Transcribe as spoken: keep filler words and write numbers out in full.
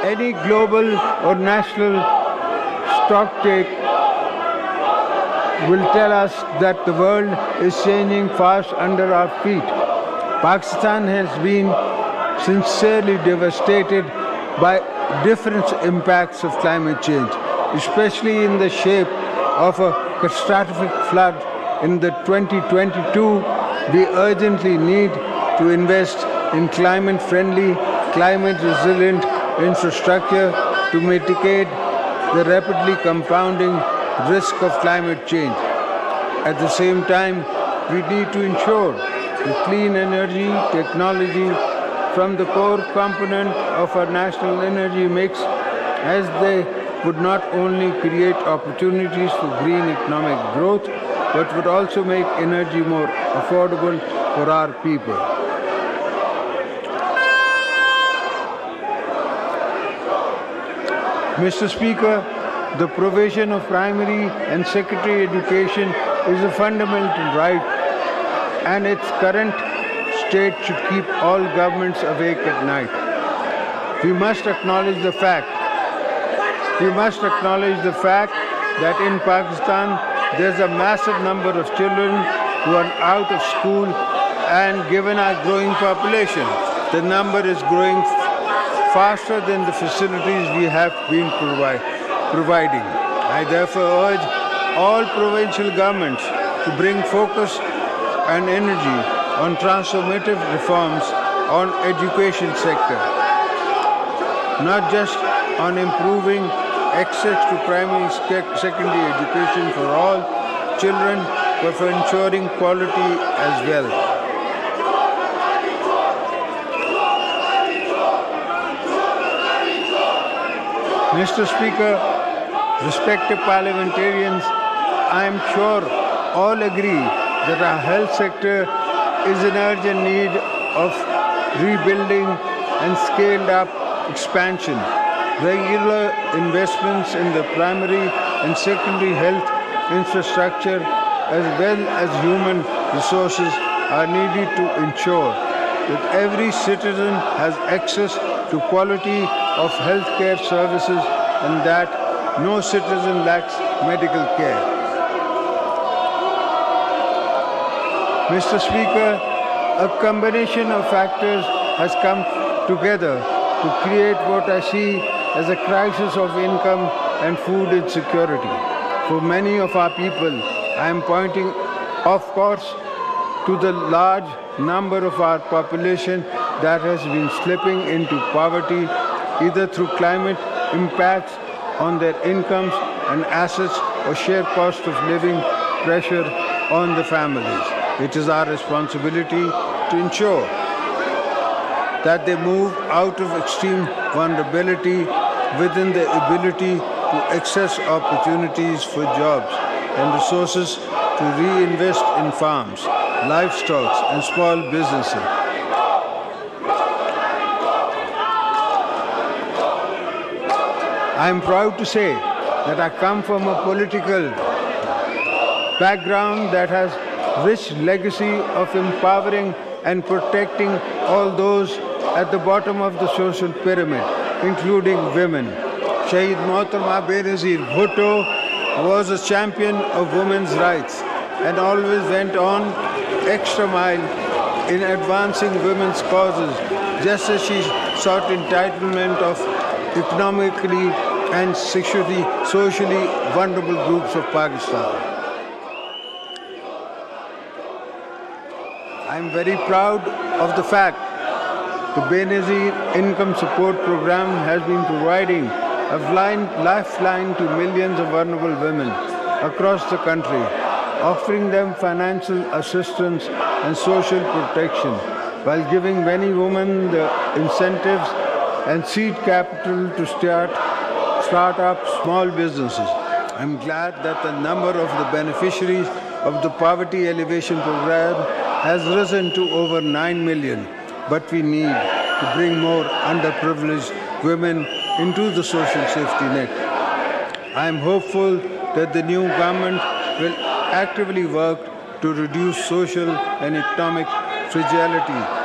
Any global or national stock take will tell us that the world is changing fast under our feet. Pakistan has been sincerely devastated by different impacts of climate change, especially in the shape of a catastrophic flood in the twenty twenty-two. We urgently need to invest in climate-friendly, climate-resilient infrastructure to mitigate the rapidly compounding risk of climate change. At the same time, we need to ensure that clean energy technology from the core component of our national energy mix, as they would not only create opportunities for green economic growth, but would also make energy more affordable for our people. Mister Speaker, the provision of primary and secondary education is a fundamental right, and its current state should keep all governments awake at night. We must acknowledge the fact, we must acknowledge the fact that in Pakistan there's a massive number of children who are out of school, and given our growing population, the number is growing faster than the facilities we have been provide, providing. I therefore urge all provincial governments to bring focus and energy on transformative reforms on education sector, not just on improving access to primary secondary education for all children, but for ensuring quality as well. Mister Speaker, respected parliamentarians, I am sure all agree that our health sector is in urgent need of rebuilding and scaled-up expansion. Regular investments in the primary and secondary health infrastructure, as well as human resources, are needed to ensure that every citizen has access to quality of healthcare services and that no citizen lacks medical care. Mister Speaker, a combination of factors has come together to create what I see as a crisis of income and food insecurity. For many of our people, I am pointing, of course, to the large number of our population that has been slipping into poverty, either through climate impacts on their incomes and assets or sheer cost of living pressure on the families. It is our responsibility to ensure that they move out of extreme vulnerability within the ability to access opportunities for jobs and resources to reinvest in farms, livestock, and small businesses. I am proud to say that I come from a political background that has rich legacy of empowering and protecting all those at the bottom of the social pyramid, including women. Shaheed Mohtarma Benazir Bhutto was a champion of women's rights and always went on extra mile in advancing women's causes, just as she sought entitlement of economically and sexually, socially vulnerable groups of Pakistan. I am very proud of the fact the Benazir Income Support Program has been providing a lifeline to millions of vulnerable women across the country, offering them financial assistance and social protection, while giving many women the incentives and seed capital to start, start up small businesses. I'm glad that the number of the beneficiaries of the Poverty Alleviation Program has risen to over nine million, but we need to bring more underprivileged women into the social safety net. I am hopeful that the new government will actively work to reduce social and economic fragility